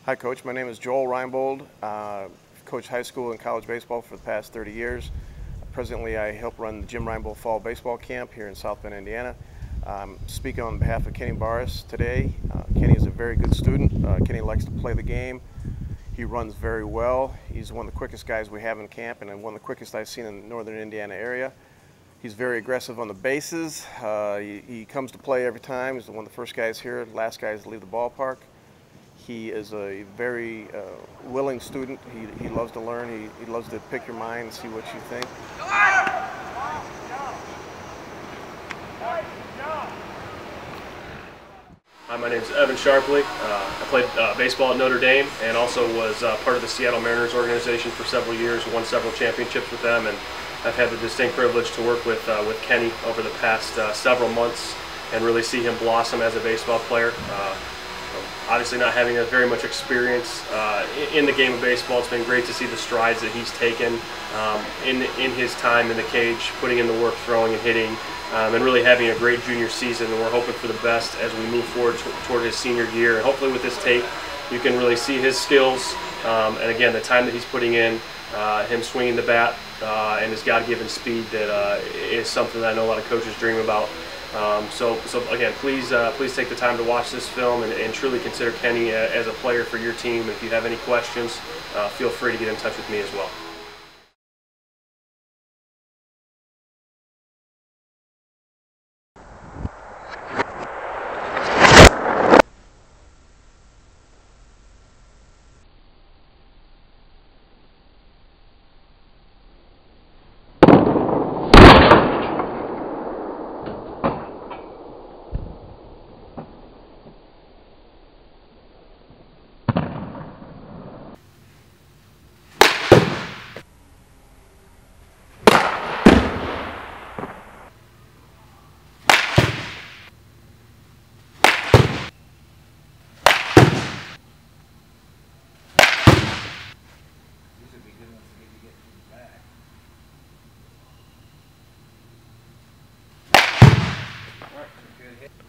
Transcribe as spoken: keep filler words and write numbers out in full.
Hi, Coach. My name is Joel Reinbold. Uh, coached high school and college baseball for the past thirty years. Presently, I help run the Jim Reinbold Fall Baseball Camp here in South Bend, Indiana. I'm speaking on behalf of Kenny Barris today. Uh, Kenny is a very good student. Uh, Kenny likes to play the game. He runs very well. He's one of the quickest guys we have in camp and one of the quickest I've seen in the northern Indiana area. He's very aggressive on the bases. Uh, he, he comes to play every time. He's one of the first guys here, last guys to leave the ballpark. He is a very uh, willing student. He, he loves to learn. He, he loves to pick your mind and see what you think. Hi, my name is Evan Sharpley. Uh, I played uh, baseball at Notre Dame and also was uh, part of the Seattle Mariners organization for several years, won several championships with them, and I've had the distinct privilege to work with, uh, with Kenny over the past uh, several months and really see him blossom as a baseball player. Uh, Obviously not having a very much experience uh, in the game of baseball, it's been great to see the strides that he's taken um, in, in his time in the cage, putting in the work, throwing and hitting, um, and really having a great junior season. And we're hoping for the best as we move forward toward his senior year. And hopefully with this tape, you can really see his skills, um, and again, the time that he's putting in, uh, him swinging the bat, uh, and his God-given speed that uh, is something that I know a lot of coaches dream about. Um, so, so again, please, uh, please take the time to watch this film and, and truly consider Kenny a, as a player for your team. If you have any questions, uh, feel free to get in touch with me as well. Good hit.